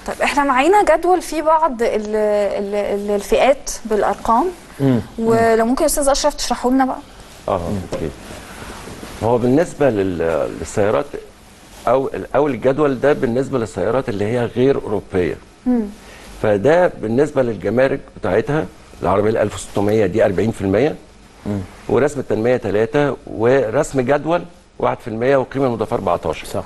طيب احنا معانا جدول فيه بعض الفئات بالارقام، ولو ممكن استاذ اشرف تشرحه لنا بقى. اوكي. هو بالنسبه للسيارات او الجدول ده بالنسبه للسيارات اللي هي غير اوروبيه. فده بالنسبه للجمارك بتاعتها، العربيه ال 1600 دي 40%، ورسم التنميه 3، ورسم جدول 1%، والقيمه المضافه 14. صح.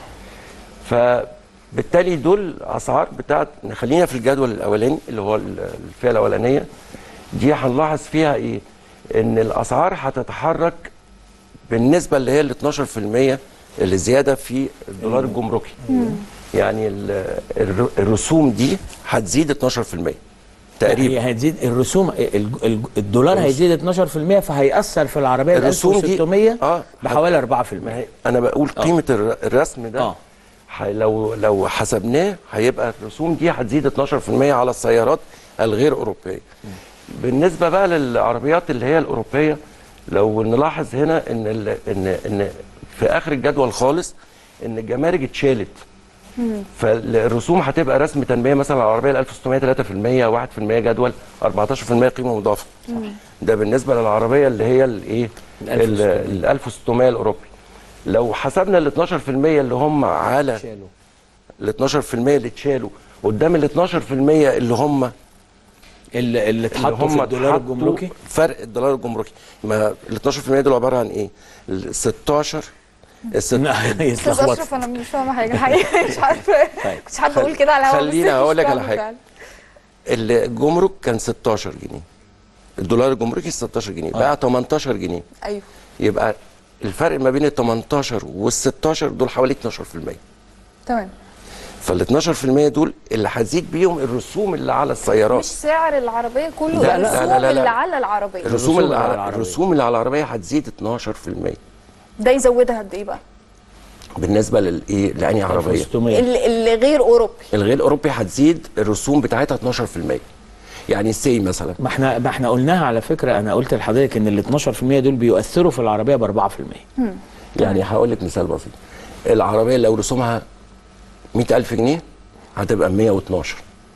فبالتالي دول اسعار بتاعت، خلينا في الجدول الاولاني اللي هو الفئه الاولانيه دي، هنلاحظ فيها ايه؟ ان الاسعار هتتحرك بالنسبه اللي هي ال 12% اللي زياده في الدولار الجمركي. يعني الرسوم دي هتزيد 12% تقريبا. هي هتزيد الرسوم، الدولار هيزيد 12%، فهيأثر في العربيه ال 1600 بحوالي 4%. انا بقول قيمه الرسم ده لو حسبناه هيبقى الرسوم دي هتزيد 12% على السيارات الغير اوروبيه. بالنسبه بقى للعربيات اللي هي الاوروبيه، لو نلاحظ هنا ان في اخر الجدول خالص ان الجمارك اتشالت، فالرسوم هتبقى رسم تنميه مثلا على العربيه ال 1600 3%، 1% جدول، 14% قيمه مضافه. ده بالنسبه للعربيه اللي هي الايه ال 1600 الاوروبي. لو حسبنا ال 12% اللي هم على ال 12% اللي اتشالوا قدام ال 12% اللي هم اللي اتحطوا في الدولار الجمركي، فرق الدولار الجمركي، ما ال 12% دول عباره عن ايه؟ ال 16 استاذ اشرف انا مش فاهمه حاجه الحقيقه، مش عارفه كنتش حابه اقول كده على الهواء. خليني هقول لك على حاجه. الجمرك كان 16 جنيه، الدولار الجمركي 16 جنيه، بقى 18 جنيه. ايوه. يبقى الفرق ما بين ال 18 وال 16 دول حوالي 12%. تمام. فال 12% دول اللي هتزيد بيهم الرسوم اللي على السيارات، مش سعر العربيه كله، الرسوم اللي على العربيه. الرسوم اللي على العربيه هتزيد 12%. ده يزودها قد ايه بقى؟ بالنسبه للايه؟ لاني عربيه اللي غير اوروبي. الغير اوروبي هتزيد الرسوم بتاعتها 12%. يعني السي مثلا، ما احنا قلناها على فكره. انا قلت لحضرتك ان ال 12% دول بيؤثروا في العربيه ب 4%. يعني هقول لك مثال بسيط. العربيه لو رسومها 100,000 جنيه هتبقى 112.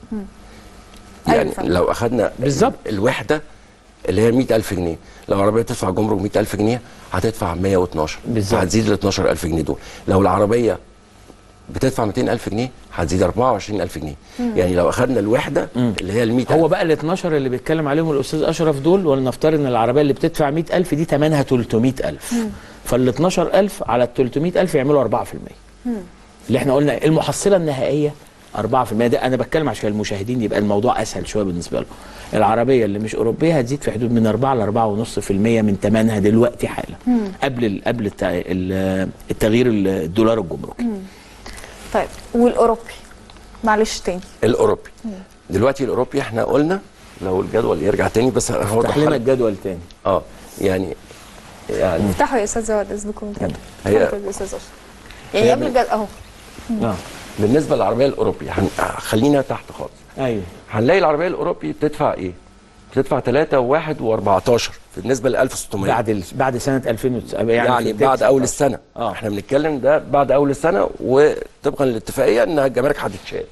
يعني لو اخذنا بالظبط الوحده اللي هي 100,000 جنيه، لو العربيه تدفع جمرك 100,000 جنيه هتدفع 112 بالظبط، هتزيد ال 12,000 جنيه دول. لو العربيه بتدفع 200,000 جنيه هتزيد 24,000 جنيه. يعني لو اخذنا الوحده اللي هي ال 100,000، هو بقى ال 12 اللي بيتكلم عليهم الاستاذ اشرف دول، ولنفترض ان العربيه اللي بتدفع 100,000 دي ثمنها 300,000، فال 12,000 على ال 300,000 يعملوا 4%. اللي احنا قلنا المحصله النهائيه 4%. ده انا بتكلم عشان المشاهدين يبقى الموضوع اسهل شويه بالنسبه لهم. العربيه اللي مش اوروبيه هتزيد في حدود من 4 ل 4.5% من ثمنها دلوقتي حالا، قبل التغيير الدولار الجمركي. طيب والاوروبي؟ معلش تاني الاوروبي. دلوقتي الاوروبي احنا قلنا، لو الجدول يرجع تاني بس هوضح لنا الجدول تاني. يعني افتحوا يا استاذ زواد اذنكم تاني. هي الاستاذ اشرف يعني قبل الجدول اهو. بالنسبه للعربيه الاوروبي خلينا تحت خالص. ايوه. هنلاقي العربيه الاوروبي بتدفع ايه؟ بتدفع 3 و1 و14 بالنسبه ل 1600 بعد سنه 2009 يعني بعد اول السنه. احنا بنتكلم ده بعد اول السنه، وطبقا للاتفاقيه انها الجمارك هتتشال.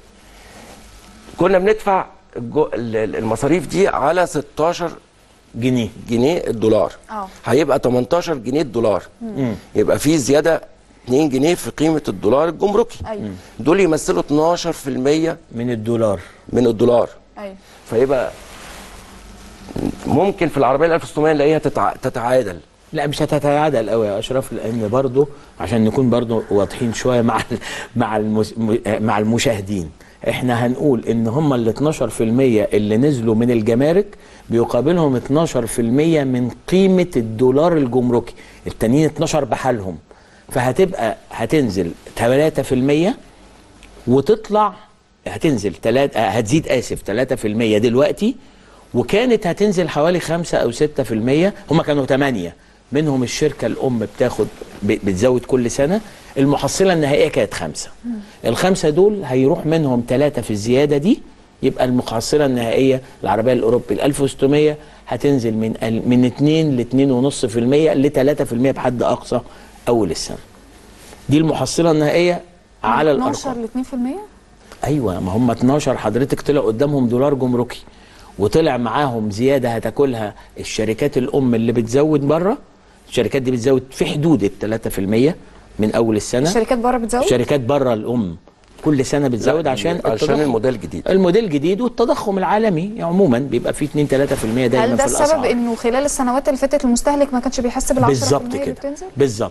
كنا بندفع المصاريف دي على 16 جنيه الدولار. هيبقى 18 جنيه الدولار. يبقى في زياده 2 جنيه في قيمه الدولار الجمركي. أيوة. دول يمثلوا 12% من الدولار. أيوة. فيبقى ممكن في العربيه ال 1600 نلاقيها تتعادل. لا مش هتتعادل قوي يا اشرف، لان برضه عشان نكون برضه واضحين شويه مع المشاهدين. احنا هنقول ان هم ال 12% اللي نزلوا من الجمارك بيقابلهم 12% من قيمه الدولار الجمركي، التانيين 12 بحالهم. هتنزل 3% وتطلع هتنزل هتزيد 3% دلوقتي، وكانت هتنزل حوالي 5 أو 6%. هم كانوا 8 منهم الشركة الأم بتزود كل سنة. المحصلة النهائية كانت 5. ال5 دول هيروح منهم 3 في الزيادة دي، يبقى المحصلة النهائية العربية الأوروبي ال 1600 هتنزل من 2 ل 2.5% ل 3% بحد أقصى أول السنة. دي المحصلة النهائية على الأرقام. 12 ل 2%؟ ايوه، ما هم 12 حضرتك طلع قدامهم دولار جمركي، وطلع معاهم زياده هتاكلها الشركات الام اللي بتزود بره. الشركات دي بتزود في حدود ال 3% من اول السنه. الشركات بره بتزود؟ شركات بره الام كل سنه بتزود عشان الموديل الجديد. الموديل الجديد والتضخم العالمي عموما بيبقى فيه 2-3% دايما في الاسعار. هل ده السبب انه خلال السنوات اللي فاتت المستهلك ما كانش بيحس بال10% بالظبط اللي كده، بتنزل؟ بالظبط.